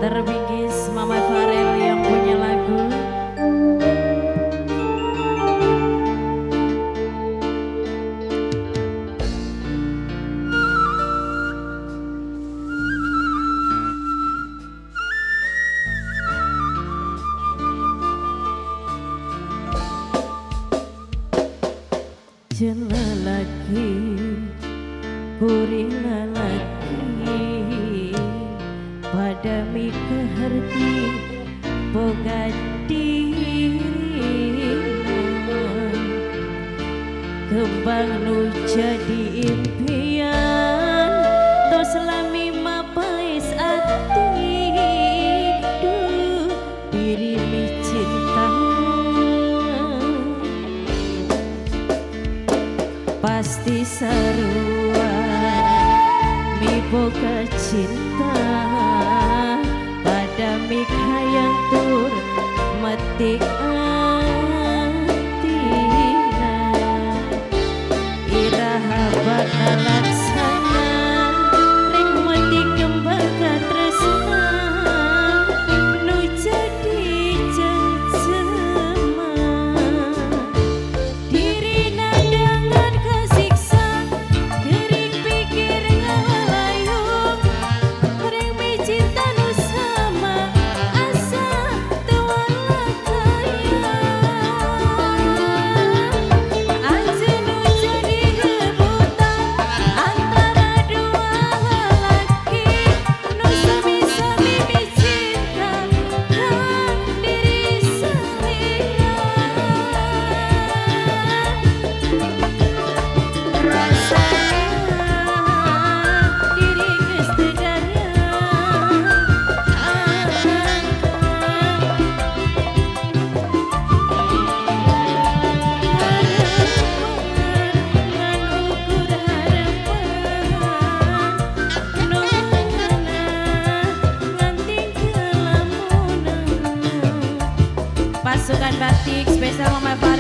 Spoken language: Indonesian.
Terbingkis Mama Farel yang punya lagu. Jen lalaki, puri lalaki, pada mi keherti boga dirina, kembang nu jadi impian, tos lami mapais ati, duh diri mi cinta. Pasti sarua mi boga cinta pada mi hayang tur mati atina iraha bakal laksana ring mati kembang katresna nu jadi jejema dirina dengan kasiksa gering pikir ngalayung ring mi cinta nu sama asa tewala kaya anjeun nu jadi rebutan antara dua lelaki nu sami-sami mi cinta kan diri rasa diri geus teu daya ngan ukur harapan nongana ngan tinggal lamunan. Pasukan batik spesial Mama